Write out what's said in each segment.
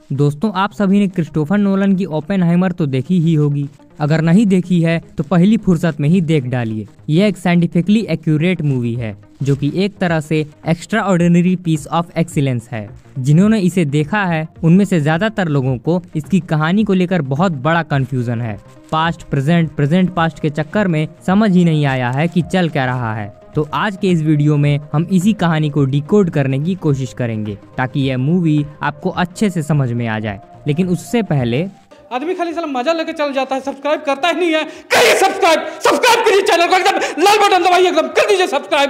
दोस्तों, आप सभी ने क्रिस्टोफर नोलन की ओपेनहाइमर तो देखी ही होगी। अगर नहीं देखी है तो पहली फुर्सत में ही देख डालिए। यह एक साइंटिफिकली एक्यूरेट मूवी है जो कि एक तरह से extraordinary piece of excellence है। जिन्होंने इसे देखा है उनमें से ज्यादातर लोगों को इसकी कहानी को लेकर बहुत बड़ा कंफ्यूजन है। पास्ट प्रेजेंट पास्ट के चक्कर में समझ ही नहीं आया है कि चल क्या रहा है। तो आज के इस वीडियो में हम इसी कहानी को डिकोड करने की कोशिश करेंगे ताकि यह मूवी आपको अच्छे से समझ में आ जाए। लेकिन उससे पहले आदमी खाली साला मजा लेके चल जाता है, सब्सक्राइब करता ही नहीं है। करिए सब्सक्राइब करिए चैनल को, एकदम लाल बटन दबाइए, एकदम कर दीजिए सब्सक्राइब।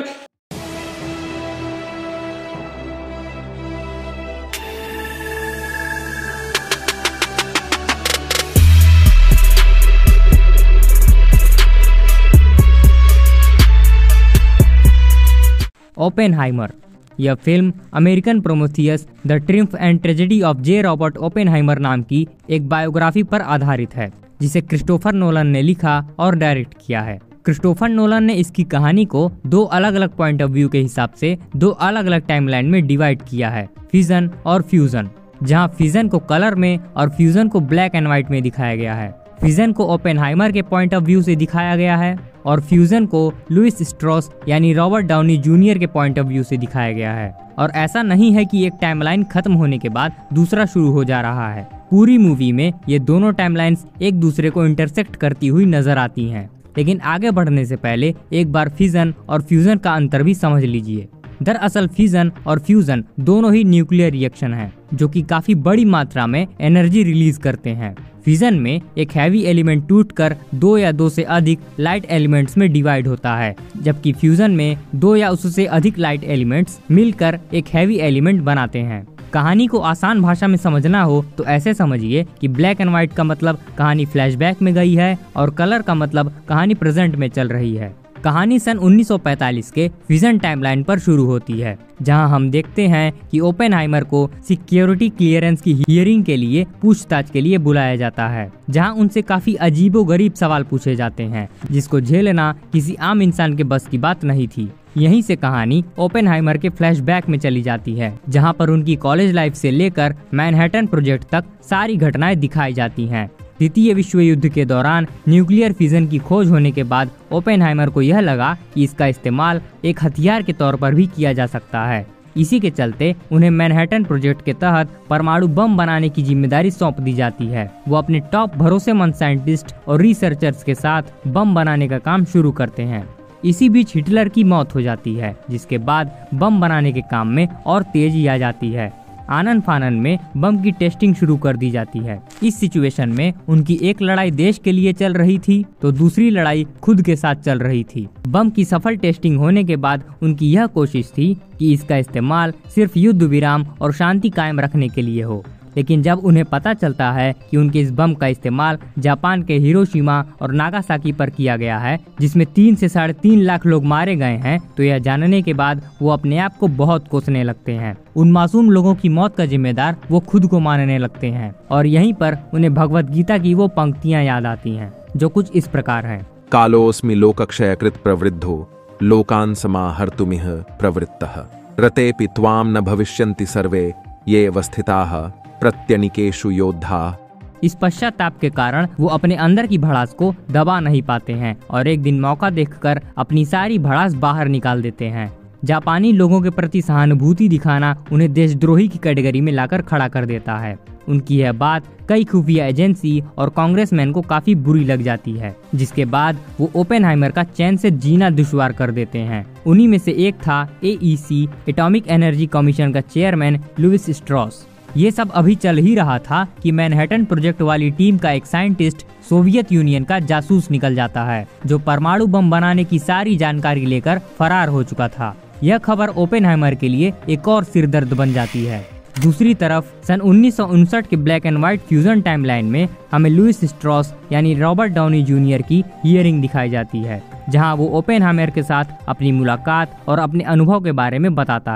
ओपेनहाइमर। यह film American Prometheus the triumph and tragedy of J Robert Oppenheimer नाम की एक बायोग्राफी पर आधारित है, जिसे क्रिस्टोफर नोलन ने लिखा और डायरेक्ट किया है। क्रिस्टोफर नोलन ने इसकी कहानी को दो अलग अलग पॉइंट ऑफ व्यू के हिसाब से दो अलग अलग टाइमलाइन में डिवाइड किया है, फिजन और फ्यूजन, जहां फिजन को कलर में और फ्यूजन को ब्लैक एंड व्हाइट में दिखाया गया है। फिजन को ओपेनहाइमर के पॉइंट ऑफ व्यू से दिखाया गया है और फ्यूजन को लुइस स्ट्रॉस यानी रॉबर्ट डाउनी जूनियर के पॉइंट ऑफ व्यू से दिखाया गया है। और ऐसा नहीं है कि एक टाइमलाइन खत्म होने के बाद दूसरा शुरू हो जा रहा है। पूरी मूवी में ये दोनों टाइमलाइंस एक दूसरे को इंटरसेक्ट करती हुई नजर आती हैं। लेकिन आगे बढ़ने से पहले एक बार फिजन और फ्यूजन का अंतर भी समझ लीजिए। दरअसल फिजन और फ्यूजन दोनों ही न्यूक्लियर रिएक्शन हैं, जो कि काफी बड़ी मात्रा में एनर्जी रिलीज करते हैं। फिजन में एक हैवी एलिमेंट टूटकर दो या दो से अधिक लाइट एलिमेंट्स में डिवाइड होता है, जबकि फ्यूजन में दो या उससे अधिक लाइट एलिमेंट्स मिलकर एक हैवी एलिमेंट बनाते हैं। कहानी को आसान भाषा में समझना हो तो ऐसे समझिए कि ब्लैक एंड व्हाइट का मतलब कहानी फ्लैशबैक में गई है और कलर का मतलब कहानी प्रेजेंट में चल रही है। कहानी सन 1945 के फिजन टाइमलाइन पर शुरू होती है, जहां हम देखते हैं कि ओपेनहाइमर को सिक्योरिटी क्लियरेंस की हियरिंग के लिए पूछताछ के लिए बुलाया जाता है, जहां उनसे काफी अजीबोगरीब सवाल पूछे जाते हैं, जिसको झेलना किसी आम इंसान के बस की बात नहीं थी। यहीं से कहानी ओपेनहाइमर के फ्लैशबैक में चली जाती है, जहां पर उनकी कॉलेज लाइफ से लेकर मैनहट्टन प्रोजेक्ट तक सारी घटनाएं दिखाई जाती हैं। द्वितीय विश्व युद्ध के दौरान न्यूक्लियर फिजन की खोज होने के बाद ओपेनहाइमर को यह लगा कि इसका इस्तेमाल एक हथियार के तौर पर भी किया जा सकता है। इसी के चलते उन्हें मैनहट्टन प्रोजेक्ट के तहत परमाणु बम बनाने की जिम्मेदारी सौंप दी जाती है। वो अपने टॉप भरोसेमंद साइंटिस्ट और रिसर्चर्स के साथ बम बनाने का काम शुरू करते हैं। इसी बीच हिटलर की मौत हो जाती है, जिसके बाद बम बनाने के काम में और तेजी आ जाती है। आनन फानन में बम की टेस्टिंग शुरू कर दी जाती है। इस सिचुएशन में उनकी एक लड़ाई देश के लिए चल रही थी तो दूसरी लड़ाई खुद के साथ चल रही थी। बम की सफल टेस्टिंग होने के बाद उनकी यह कोशिश थी कि इसका इस्तेमाल सिर्फ युद्ध विराम और शांति कायम रखने के लिए हो। लेकिन जब उन्हें पता चलता है कि उनके इस बम का इस्तेमाल जापान के हिरोशिमा और नागासाकी पर किया गया है, जिसमें 3 से 3.5 लाख लोग मारे गए हैं, तो यह जानने के बाद वो अपने आप को बहुत कोसने लगते हैं। उन मासूम लोगों की मौत का जिम्मेदार वो खुद को मानने लगते हैं। और यहीं पर उन्हें भगवत गीता की वो पंक्तियां याद आती हैं, जो कुछ इस प्रकार हैं। कालोऽस्मि लोकक्षयकृत प्रवृद्धो लोकान् समाहर्तुमिह प्रवृत्तः रतेऽपि त्वां न भविष्यन्ति सर्वे ये स्थिताः प्रत्यनिकेषु योद्धा। इस पश्चाताप के कारण वो अपने अंदर की भड़ास को दबा नहीं पाते हैं और एक दिन मौका देखकर अपनी सारी भड़ास बाहर निकाल देते हैं। जापानी लोगों के प्रति सहानुभूति दिखाना उन्हें देशद्रोही की कैटेगरी में लाकर खड़ा कर देता है। उनकी यह बात कई खुफिया एजेंसी और कांग्रेसमैन को काफी बुरी लग जाती है, जिसके बाद वो ओपेनहाइमर का चैन से जीना दुश्वार कर देते हैं। उन्हीं में से एक था AEC एटॉमिक एनर्जी कमीशन का चेयरमैन लुइस स्ट्रॉस। ये सब अभी चल ही रहा था कि मैनहट्टन प्रोजेक्ट वाली टीम का एक साइंटिस्ट सोवियत यूनियन का जासूस निकल जाता है, जो परमाणु बम बनाने की सारी जानकारी लेकर फरार हो चुका था। यह खबर ओपेनहाइमर के लिए एक और सिरदर्द बन जाती है। दूसरी तरफ सन 1959 के black and white fusion timeline में हमें लुइस स्ट्रॉस यानी रॉबर्ट डाउनी जूनियर की हियरिंग दिखाई जाती है, जहां वो ओपेनहाइमर के साथ अपनी मुलाकात और अपने अनुभव के बारे में बताता है।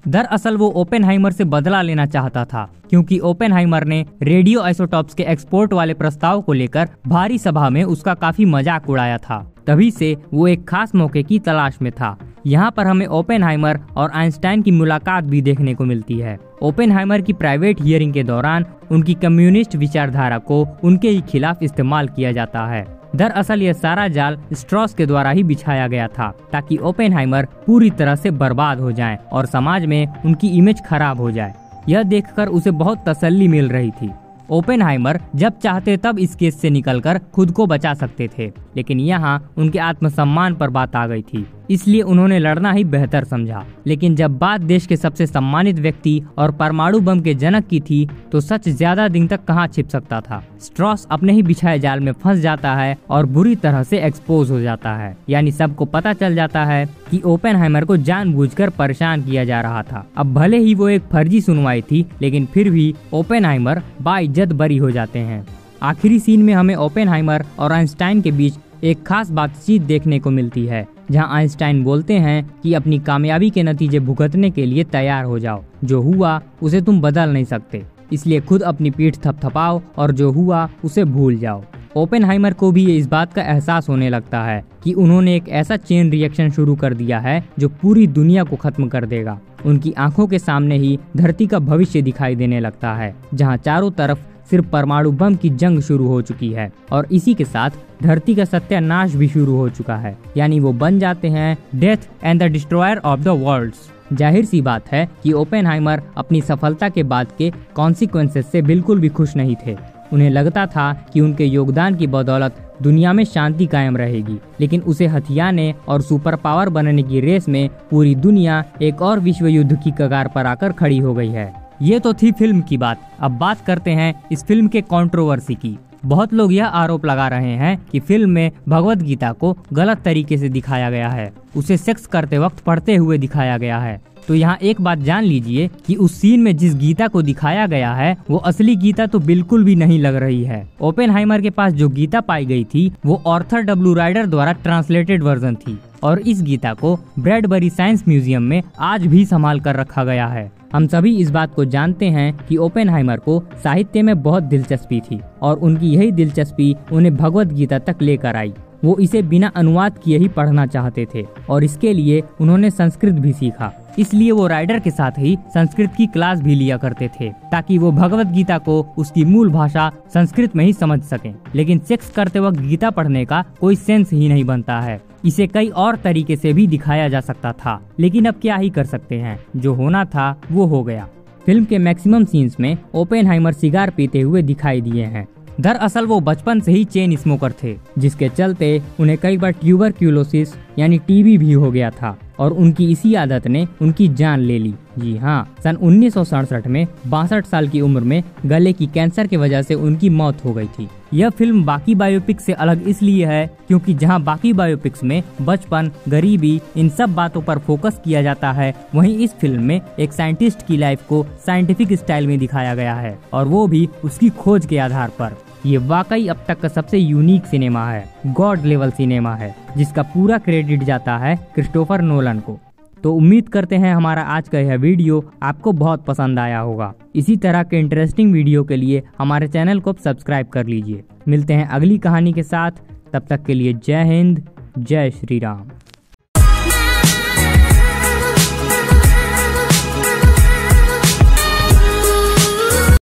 दरअसल वो ओपेनहाइमर से बदला लेना चाहता था, क्योंकि ओपेनहाइमर ने रेडियो आइसोटॉप्स के एक्सपोर्ट वाले प्रस्ताव को लेकर भारी सभा में उसका काफी मजाक उड़ाया था। तभी से वो एक खास मौके की तलाश में था। यहाँ पर हमें ओपेनहाइमर और आइंस्टाइन की मुलाकात भी देखने को मिलती है। ओपेनहाइमर की प्राइवेट हियरिंग के दौरान उनकी कम्युनिस्ट विचारधारा को उनके ही खिलाफ इस्तेमाल किया जाता है। दरअसल यह सारा जाल स्ट्रॉस के द्वारा ही बिछाया गया था, ताकि ओपेनहाइमर पूरी तरह से बर्बाद हो जाएं और समाज में उनकी इमेज खराब हो जाए। यह देखकर उसे बहुत तसल्ली मिल रही थी। ओपेनहाइमर जब चाहते तब इस केस से निकलकर खुद को बचा सकते थे, लेकिन यहाँ उनके आत्मसम्मान पर बात आ गई थी, इसलिए उन्होंने लड़ना ही बेहतर समझा। लेकिन जब बात देश के सबसे सम्मानित व्यक्ति और परमाणु बम के जनक की थी, तो सच ज्यादा दिन तक कहाँ छिप सकता था। स्ट्रॉस अपने ही बिछाए जाल में फंस जाता है और बुरी तरह से एक्सपोज हो जाता है। यानी सबको पता चल जाता है कि ओपेनहाइमर को जानबूझकर परेशान किया जा रहा था। अब भले ही वो एक फर्जी सुनवाई थी, लेकिन फिर भी ओपेनहाइमर बाइज्जत बरी हो जाते हैं। आखिरी सीन में हमें ओपेनहाइमर और आइंस्टाइन के बीच एक खास बातचीत देखने को मिलती है, जहां आइंस्टाइन बोलते हैं कि अपनी कामयाबी के नतीजे भुगतने के लिए तैयार हो जाओ। जो हुआ उसे तुम बदल नहीं सकते, इसलिए खुद अपनी पीठ थपथपाओ और जो हुआ उसे भूल जाओ। ओपेनहाइमर को भी इस बात का एहसास होने लगता है कि उन्होंने एक ऐसा चेन रिएक्शन शुरू कर दिया है जो पूरी दुनिया को खत्म कर देगा। उनकी आंखों के सामने ही धरती का भविष्य दिखाई देने लगता है, जहां चारों तरफ सिर्फ परमाणु बम की जंग शुरू हो चुकी है और इसी के साथ धरती का सत्यानाश भी शुरू हो चुका है। यानी वो बन जाते हैं death and the destroyer of the worlds. जाहिर सी बात है कि ओपेनहाइमर अपनी सफलता के बाद के कॉन्सिक्वेंसेस से बिल्कुल भी खुश नहीं थे। उन्हें लगता था कि उनके योगदान की बदौलत दुनिया में शांति कायम रहेगी, लेकिन उसे हथियाने और सुपर पावर बनने की रेस में पूरी दुनिया एक और विश्व युद्ध की कगार पर आकर खड़ी हो गई है। ये तो थी फिल्म की बात। अब बात करते हैं इस फिल्म के कंट्रोवर्सी की। बहुत लोग यह आरोप लगा रहे हैं कि फिल्म में भगवत गीता को गलत तरीके से दिखाया गया है, उसे सेक्स करते वक्त पढ़ते हुए दिखाया गया है। तो यहाँ एक बात जान लीजिए कि उस सीन में जिस गीता को दिखाया गया है वो असली गीता तो बिल्कुल भी नहीं लग रही है। ओपेनहाइमर के पास जो गीता पाई गई थी वो आर्थर डब्ल्यू राइडर द्वारा ट्रांसलेटेड वर्जन थी और इस गीता को ब्रैडबरी साइंस म्यूजियम में आज भी संभाल कर रखा गया है। हम सभी इस बात को जानते हैं कि ओपेनहाइमर को साहित्य में बहुत दिलचस्पी थी और उनकी यही दिलचस्पी उन्हें भगवत गीता तक लेकर आई। वो इसे बिना अनुवाद किए ही पढ़ना चाहते थे और इसके लिए उन्होंने संस्कृत भी सीखा। इसलिए वो राइडर के साथ ही संस्कृत की क्लास भी लिया करते थे, ताकि वो भगवत गीता को उसकी मूल भाषा संस्कृत में ही समझ सकें। लेकिन सेक्स करते वक्त गीता पढ़ने का कोई सेंस ही नहीं बनता है। इसे कई और तरीके से भी दिखाया जा सकता था, लेकिन अब क्या ही कर सकते हैं, जो होना था वो हो गया। फिल्म के मैक्सिमम सीन्स में ओपेनहाइमर सिगार पीते हुए दिखाई दिए हैं। दरअसल वो बचपन से ही चेन स्मोकर थे, जिसके चलते उन्हें कई बार ट्यूबरक्यूलोसिस यानी टीबी भी हो गया था और उनकी इसी आदत ने उनकी जान ले ली। जी हाँ, सन 1967 में 62 साल की उम्र में गले की कैंसर की वजह से उनकी मौत हो गई थी। यह फिल्म बाकी बायोपिक से अलग इसलिए है क्योंकि जहां बाकी बायोपिक्स में बचपन, गरीबी, इन सब बातों पर फोकस किया जाता है, वहीं इस फिल्म में एक साइंटिस्ट की लाइफ को साइंटिफिक स्टाइल में दिखाया गया है और वो भी उसकी खोज के आधार पर। ये वाकई अब तक का सबसे यूनिक सिनेमा है, गॉड लेवल सिनेमा है, जिसका पूरा क्रेडिट जाता है क्रिस्टोफर नोलन को। तो उम्मीद करते हैं हमारा आज का यह वीडियो आपको बहुत पसंद आया होगा। इसी तरह के इंटरेस्टिंग वीडियो के लिए हमारे चैनल को सब्सक्राइब कर लीजिए। मिलते हैं अगली कहानी के साथ, तब तक के लिए जय हिंद, जय श्री राम।